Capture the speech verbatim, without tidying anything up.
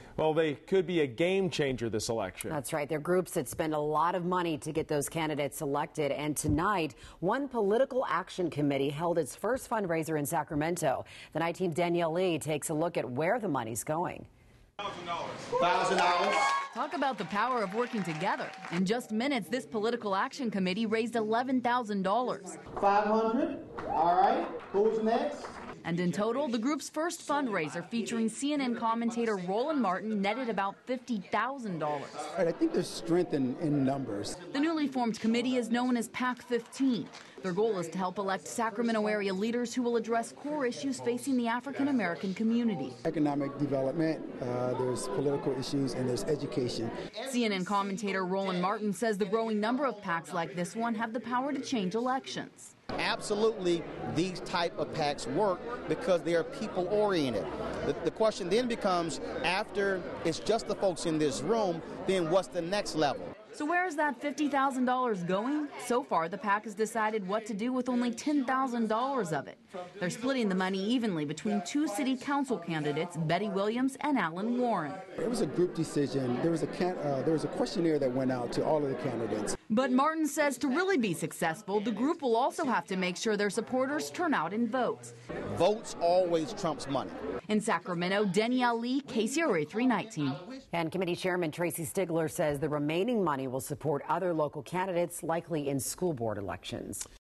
Well, they could be a game changer this election. That's right. They're groups that spend a lot of money to get those candidates elected. And tonight, one political action committee held its first fundraiser in Sacramento. The night team Danielle Lee takes a look at where the money's going. one thousand dollars. Talk about the power of working together. In just minutes, this political action committee raised eleven thousand dollars. five hundred. All right. Who's next? And in total, the group's first fundraiser featuring C N N commentator Roland Martin netted about fifty thousand dollars. I think there's strength in, in numbers. The newly formed committee is known as PAC fifteen. Their goal is to help elect Sacramento area leaders who will address core issues facing the African American community. Economic development, uh, there's political issues, and there's education. C N N commentator Roland Martin says the growing number of PACs like this one have the power to change elections. Absolutely, these type of PACs work because they are people-oriented. The, the question then becomes, after it's just the folks in this room, then what's the next level? So where is that fifty thousand dollars going? So far, the PAC has decided what to do with only ten thousand dollars of it. They're splitting the money evenly between two city council candidates, Betty Williams and Alan Warren. It was a group decision. There was a can, uh, there was a questionnaire that went out to all of the candidates. But Martin says to really be successful, the group will also have to make sure their supporters turn out in votes. Votes always trumps money. In Sacramento, Danielle Lee, K C R A three nineteen. And committee chairman Tracy Stigler says the remaining money will support other local candidates, likely in school board elections.